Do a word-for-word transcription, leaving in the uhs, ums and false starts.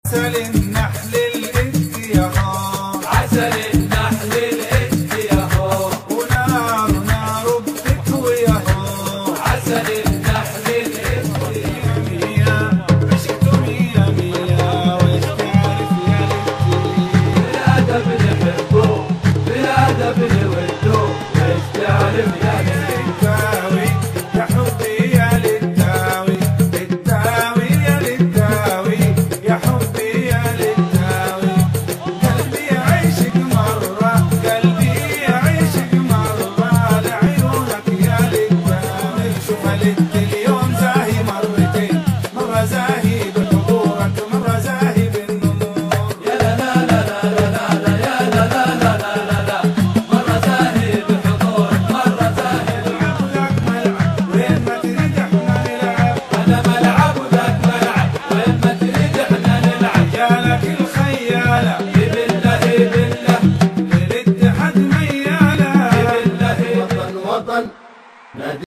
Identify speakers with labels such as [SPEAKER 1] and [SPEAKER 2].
[SPEAKER 1] عسل النحل الإد يهو،
[SPEAKER 2] عسل النحل الإد يهو،
[SPEAKER 1] ونار نار بتكوي يهو،
[SPEAKER 2] عسل النحل الإد
[SPEAKER 1] مية عشقته مية مية، وإيش تعرف يا ليتي
[SPEAKER 2] بالأدب نحبه بالأدب نوده، وإيش تعرف يا ليتي
[SPEAKER 1] التاوي يا حبي يا للتاوي، التاوي يا للتاوي يا حبي يا للتاوي، قلبي يعيشك مرة قلبي يعيشك مرة لعيونك يا للتاوي، شوف للت اليوم زاهي مرتين، مرة زاهي بحضورك مرة زاهي بالنمور،
[SPEAKER 2] يا لا لا لا لا لا لا يا لا لا لا لا لا لا مرة زاهي بحضورك مرة زاهي
[SPEAKER 1] عقلك ملعب وين ما تريد احنا نلعب،
[SPEAKER 2] أنا ملعب وذاك ملعب وين ما تريد احنا نلعب،
[SPEAKER 1] رجالك الخيالة
[SPEAKER 2] بالله بالله
[SPEAKER 1] للاتحاد ميالة
[SPEAKER 2] بالله وطن وطن